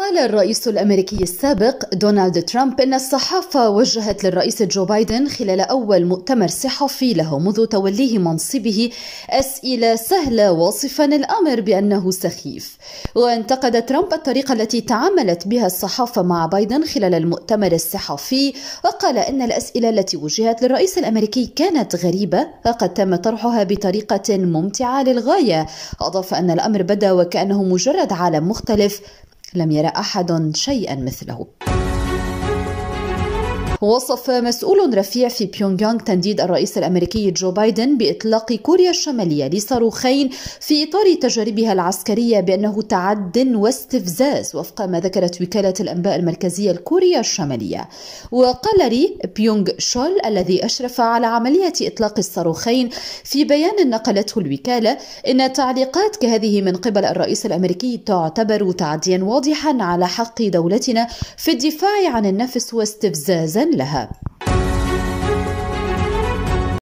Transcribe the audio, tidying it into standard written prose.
قال الرئيس الأمريكي السابق دونالد ترامب إن الصحافة وجهت للرئيس جو بايدن خلال أول مؤتمر صحفي له منذ توليه منصبه أسئلة سهلة، واصفا الأمر بأنه سخيف. وانتقد ترامب الطريقة التي تعاملت بها الصحافة مع بايدن خلال المؤتمر الصحفي، وقال إن الأسئلة التي وجهت للرئيس الأمريكي كانت غريبة وقد تم طرحها بطريقة ممتعة للغاية. أضاف أن الأمر بدا وكأنه مجرد عالم مختلف لم يرى أحد شيئا مثله. وصف مسؤول رفيع في بيونغ يانغ تنديد الرئيس الأمريكي جو بايدن بإطلاق كوريا الشمالية لصاروخين في إطار تجاربها العسكرية بأنه تعد واستفزاز، وفق ما ذكرت وكالة الأنباء المركزية الكورية الشمالية. وقال ري بيونغ شول الذي أشرف على عملية إطلاق الصاروخين في بيان نقلته الوكالة إن تعليقات كهذه من قبل الرئيس الأمريكي تعتبر تعديا واضحا على حق دولتنا في الدفاع عن النفس واستفزازا لها.